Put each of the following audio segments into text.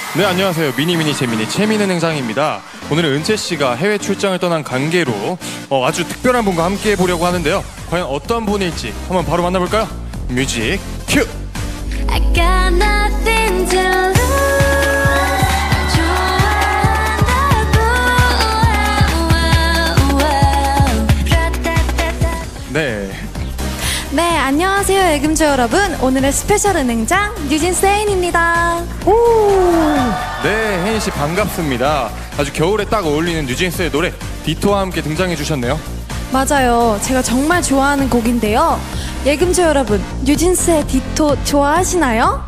네, 안녕하세요. 미니미니 재미니 재미있는 행장입니다. 오늘은 은채씨가 해외 출장을 떠난 관계로 아주 특별한 분과 함께 해보려고 하는데요. 과연 어떤 분일지 한번 바로 만나볼까요? 뮤직 큐! I got nothing to lose. 네. 네, 안녕하세요, 애금조 여러분. 오늘의 스페셜 은행장 뉴진스 혜인입니다. 네, 혜인씨 반갑습니다. 아주 겨울에 딱 어울리는 뉴진스의 노래 디토와 함께 등장해 주셨네요. 맞아요, 제가 정말 좋아하는 곡인데요. 애금조 여러분, 뉴진스의 디토 좋아하시나요?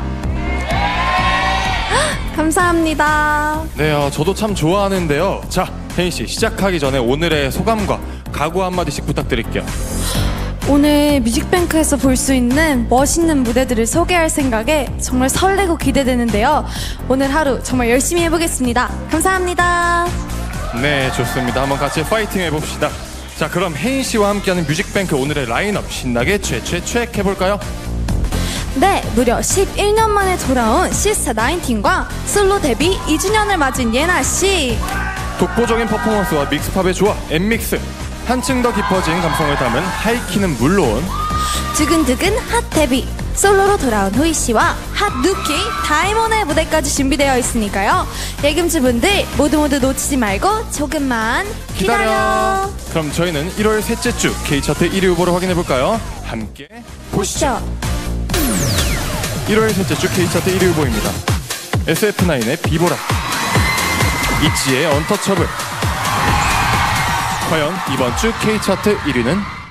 감사합니다. 네, 저도 참 좋아하는데요. 자, 혜인씨 시작하기 전에 오늘의 소감과 각오 한마디씩 부탁드릴게요. 오늘 뮤직뱅크에서 볼 수 있는 멋있는 무대들을 소개할 생각에 정말 설레고 기대되는데요. 오늘 하루 정말 열심히 해보겠습니다. 감사합니다. 네, 좋습니다. 한번 같이 파이팅 해봅시다. 자, 그럼 혜인씨와 함께하는 뮤직뱅크 오늘의 라인업 신나게 최최 해볼까요? 네, 무려 11년 만에 돌아온 시스타19과 솔로 데뷔 2주년을 맞은 예나씨. 독보적인 퍼포먼스와 믹스팝의 조화 엠믹스, 한층 더 깊어진 감성을 담은 하이키는 물론 두근두근 핫 데뷔, 솔로로 돌아온 호이씨와 핫 누키 다이몬의 무대까지 준비되어 있으니까요. 예금주분들 모두 놓치지 말고 조금만 기다려. 그럼 저희는 1월 셋째 주 K차트 1위 후보를 확인해볼까요? 함께 보시죠. 1월 셋째 주 K차트 1위 후보입니다. SF9의 비보라, 있지의 언터처블. 과연 이번 주 K차트 1위는